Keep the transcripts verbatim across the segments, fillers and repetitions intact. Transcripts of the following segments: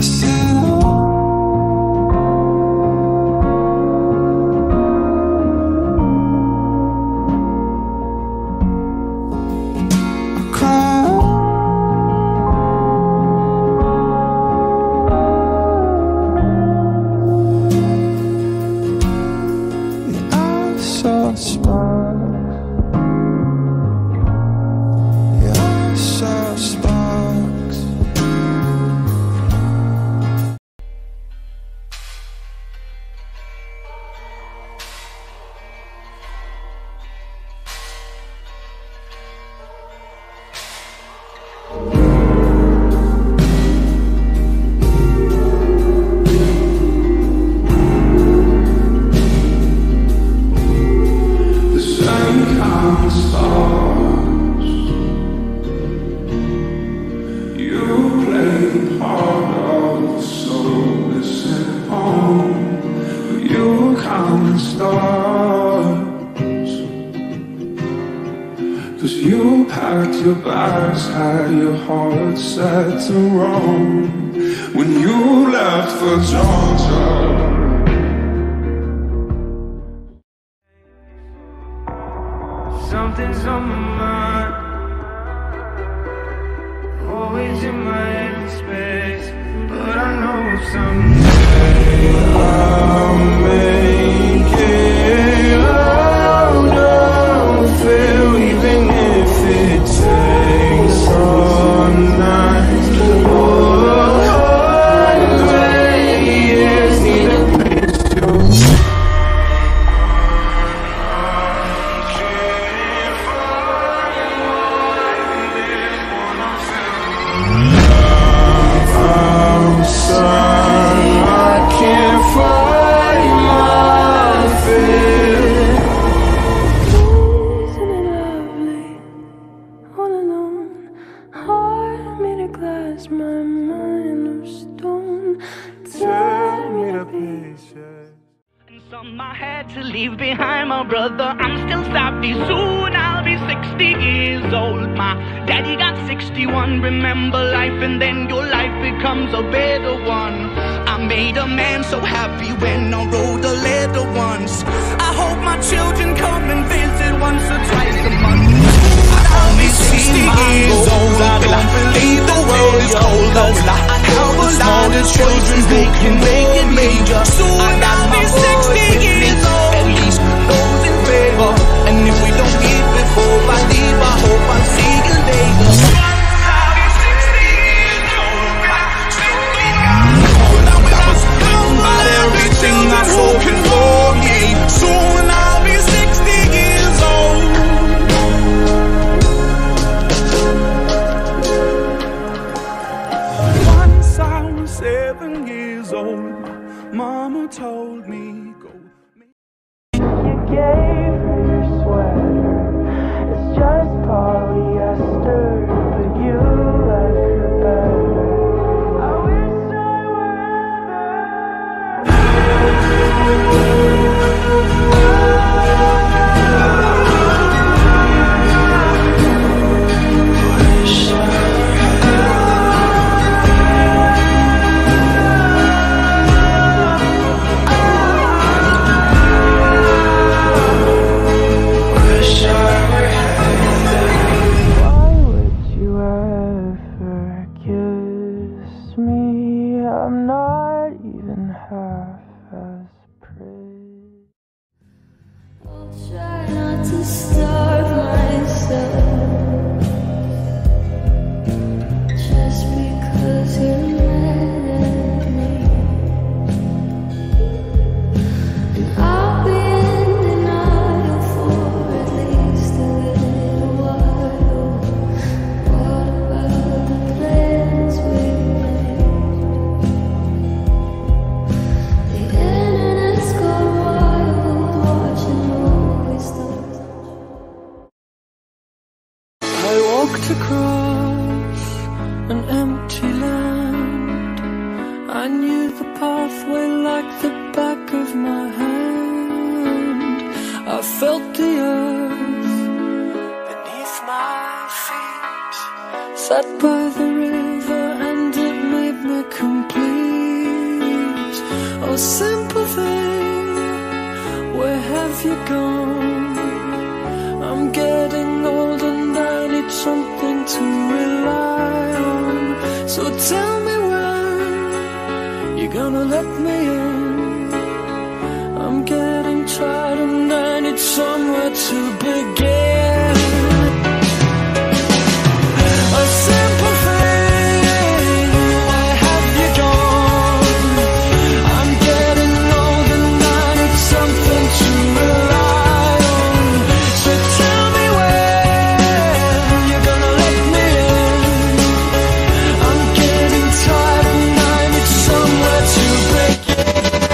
Cause you packed your bags, had your heart set to roam when you left for Georgia. Something's on my mind, always in my head space, but I know someday I'll make it out of it, even if it takes all night. Oh, hundred years need a place to my mind of stone. Tell me the pieces. And some I had to leave behind, my brother. I'm still savvy. Soon I'll be sixty years old. My daddy got sixty-one. Remember life, and then your life becomes a better one. I made a man so happy when I wrote a letter once. I hope my children come and visit once or twice a month. I'll be sixty years old. I don't believe the world is cold. How was all the children they can make it major? Soon I'll be sixty years old. At least those in favor. And if we don't meet before I leave, I hope I see you later. I'll be sixty years old. I was bound by everything that's broken for me. Soon I'll be sixty years old. Seven years old, Mama told me go. You gave her your sweater, it's just polyester, but you like her better. I wish I were I'm not even half as pretty. I'll try not to starve myself just because you're mad at me. And I'll be in denial for at least a little while. What about the plans we made? I walked across an empty land. I knew the pathway like the back of my hand. I felt the earth beneath my feet. Sat by the river and it made me complete. Oh, simple thing, where have you gone? I'm getting old and I need something to rely on. So tell me when you're gonna let me in. I'm getting tired and I need somewhere to begin. A simple thing, where have you gone? I'm getting old and I need something to rely on. So tell me when you're gonna let me in. I'm getting tired and I need somewhere to begin.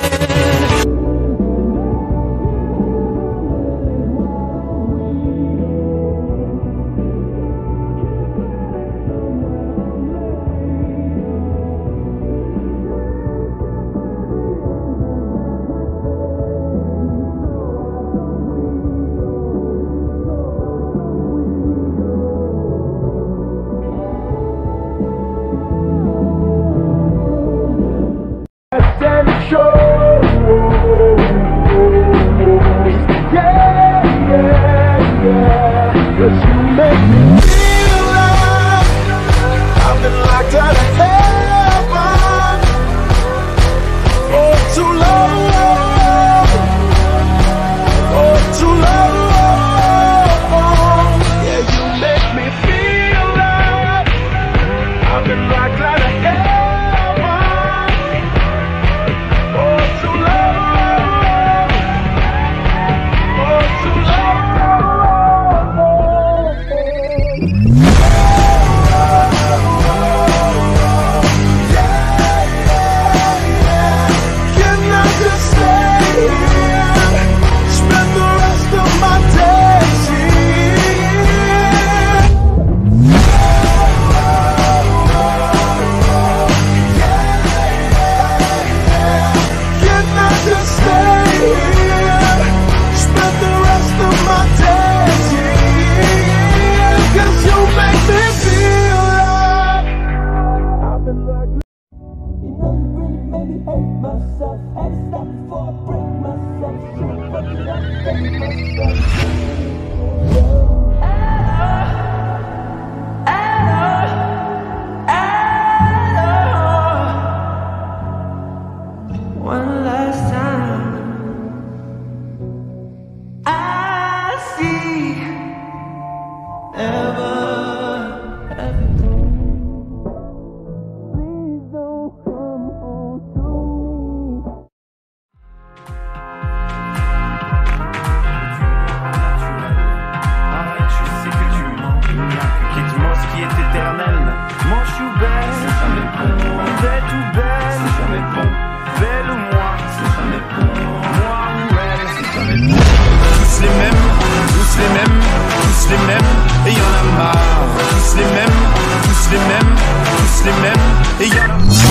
One last time, I see never, ever. Please don't come home to me. Arrête, je sais que tu mens. Quitte-moi ce qui est éternel. Mon chou belle, c'est jamais bon. Belle tout belle, c'est jamais bon. Belle ou moi, c'est jamais bon. Moi ou elle, c'est jamais bon. Tous les mêmes, tous les mêmes, tous les mêmes, et y'en a marre. Tous les mêmes, tous les mêmes, tous les mêmes, et y'en a marre.